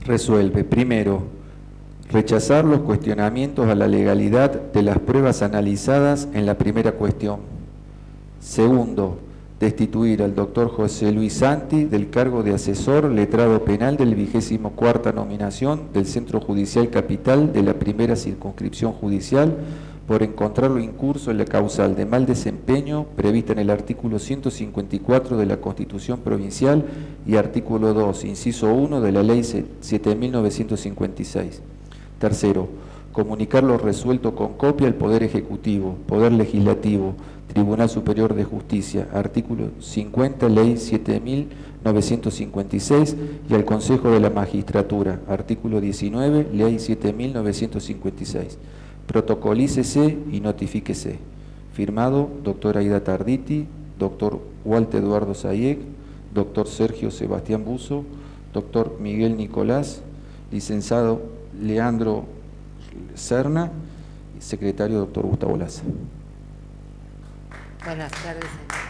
Resuelve, primero, rechazar los cuestionamientos a la legalidad de las pruebas analizadas en la primera cuestión. Segundo, destituir al doctor José Luis Santi del cargo de asesor letrado penal del 24ª nominación del Centro Judicial Capital de la primera circunscripción judicial por encontrarlo incurso en la causal de mal desempeño prevista en el artículo 154 de la Constitución Provincial y artículo 2, inciso 1 de la Ley 7.956. Tercero, comunicar lo resuelto con copia al Poder Ejecutivo, Poder Legislativo, Tribunal Superior de Justicia, artículo 50, Ley 7.956, y al Consejo de la Magistratura, artículo 19, Ley 7.956. Protocolícese y notifíquese. Firmado, doctor Aida Tarditi, doctor Walter Eduardo Sayek, doctor Sergio Sebastián Buzo, doctor Miguel Nicolás, licenciado Leandro Serna, secretario doctor Gustavo Laza. Buenas tardes, señor.